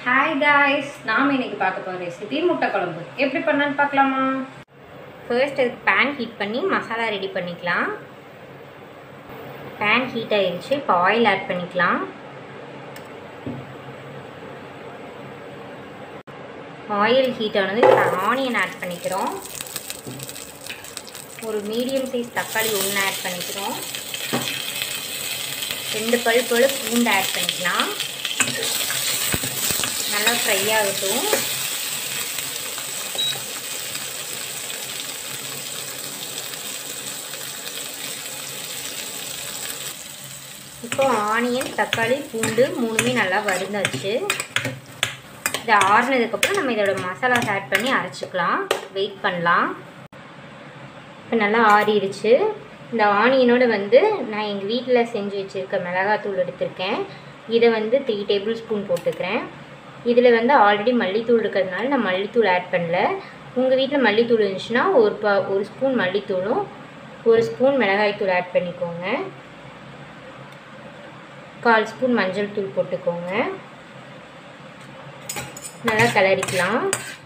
Hi guys, நாம் இன்னைக்கு பார்க்க போகிற ரெசிபி முட்டை குழம்பு எப்படி பண்ணலான்னு பார்க்கலாமா? ஃபர்ஸ்ட் அதுக்கு பேன் ஹீட் பண்ணி மசாலா ரெடி பண்ணிக்கலாம். பேன் ஹீட் ஆயிடுச்சு. இப்போ ஆயில் ஆட் பண்ணிக்கலாம். ஆயில் ஹீட் ஆனது இப்போ ஆனியன் ஆட் பண்ணிக்கிறோம். ஒரு மீடியம் சைஸ் தக்காளி ஒன்று ஆட் பண்ணிக்கிறோம். 2 பல் போல் பூண்டு ஆட் பண்ணிக்கலாம். நல்லா ஃப்ரை ஆகட்டும். இப்போ ஆனியன் தக்காளி பூண்டு மூணுமே நல்லா வறுந்தாச்சு. இதை ஆறுனதுக்கப்புறம் நம்ம இதோட மசாலாஸ் ஆட் பண்ணி அரைச்சிக்கலாம். வெயிட் பண்ணலாம். இப்போ நல்லா ஆறிடுச்சு. இந்த ஆனியனோடு நான் எங்கள் வீட்டில் செஞ்சு வச்சுருக்க மிளகாத்தூள் எடுத்திருக்கேன். இதை 3 டேபிள் ஸ்பூன் போட்டுக்கிறேன். இதில் ஆல்ரெடி மல்லித்தூள் இருக்கிறதுனால நான் மல்லித்தூள் ஆட் பண்ணல. உங்கள் வீட்டில் மல்லித்தூள் இருந்துச்சுன்னா ஒரு ஸ்பூன் மல்லித்தூளும் 1 ஸ்பூன் மிளகாய்த்தூள் ஆட் பண்ணிக்கோங்க. 1/4 ஸ்பூன் மஞ்சள் தூள் போட்டுக்கோங்க. நல்லா கிளறிக்கலாம்.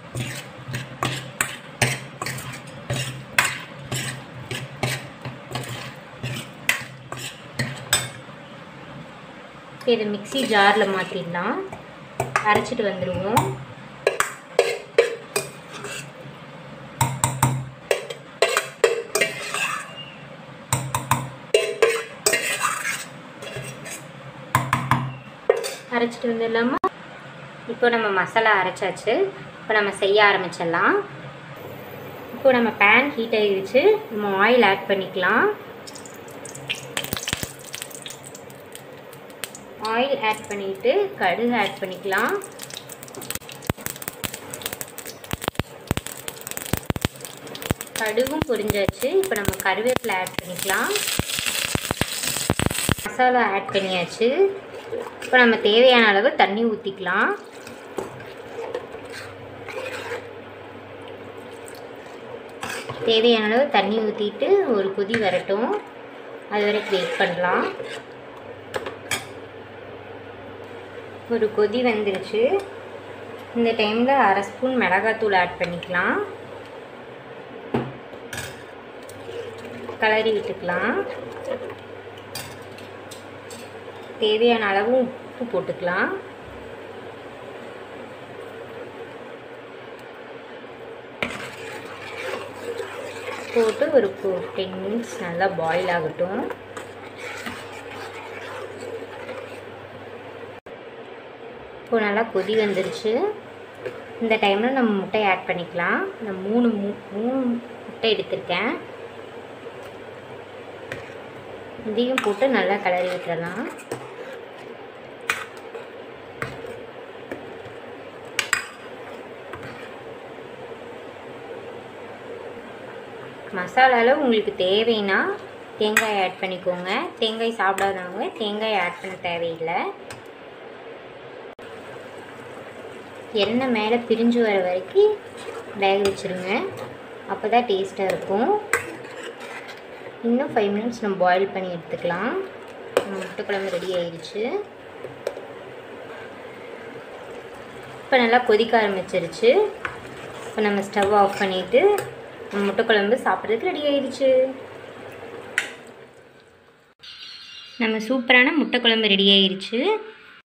இதை மிக்ஸி ஜாரில் மாற்றிடலாம். அரைச்சிட்டு வந்துடுவோம். அரைச்சிட்டு வந்துடலாமா? இப்போ நம்ம மசாலா அரைச்சாச்சு. இப்போ நம்ம செய்ய ஆரம்பிச்சிடலாம். இப்போ நம்ம பேன் ஹீட் ஆகிடுச்சு. நம்ம ஆயில் ஆட் பண்ணிக்கலாம். ஆயில் ஆட் பண்ணிவிட்டு கடுகு ஆட் பண்ணிக்கலாம். கடுகும் பொரிஞ்சாச்சு. இப்போ நம்ம கருவேப்பிலை ஆட் பண்ணிக்கலாம். மசாலா ஆட் பண்ணியாச்சு. இப்போ நம்ம தேவையான அளவு தண்ணி ஊற்றிக்கலாம். தேவையான அளவு தண்ணி ஊற்றிட்டு ஒரு கொதி வரட்டும். அது வரைக்கும் வெயிட் பண்ணலாம். ஒரு கொதி வந்துருச்சு. இந்த டைமில் 1/2 ஸ்பூன் மிளகாத்தூள் ஆட் பண்ணிக்கலாம். கலரி விட்டுக்கலாம். தேவையான அளவு உப்பு போட்டுக்கலாம். போட்டு ஒரு 10 மினிட்ஸ் நல்லா பாயில் ஆகட்டும். இப்போ நல்லா கொதி வந்துருச்சு. இந்த டைமில் நம்ம முட்டையை ஆட் பண்ணிக்கலாம். நான் 3 முட்டை எடுத்திருக்கேன். இதையும் போட்டு நல்லா கிளறி விட்டுறலாம். மசாலாவில் உங்களுக்கு தேவைன்னா தேங்காய் ஆட் பண்ணிக்கோங்க. தேங்காய் சாப்பிடாதவங்க தேங்காய் ஆட் பண்ண தேவையில்லை. எண்ணெய் மேலே பிரிஞ்சு வர வரைக்கும் வேக வச்சுருங்க. அப்போ தான் டேஸ்ட்டாக இருக்கும். இன்னும் 5 மினிட்ஸ் நம்ம பாயில் பண்ணி எடுத்துக்கலாம். முட்டை குழம்பு ரெடி ஆயிடுச்சு. இப்போ நல்லா கொதிக்க ஆரம்பிச்சிருச்சு. இப்போ நம்ம ஸ்டவ் ஆஃப் பண்ணிவிட்டு முட்டை குழம்பு சாப்பிட்றதுக்கு ரெடி ஆயிடுச்சு. நம்ம சூப்பரான முட்டை குழம்பு ரெடி ஆயிடுச்சு.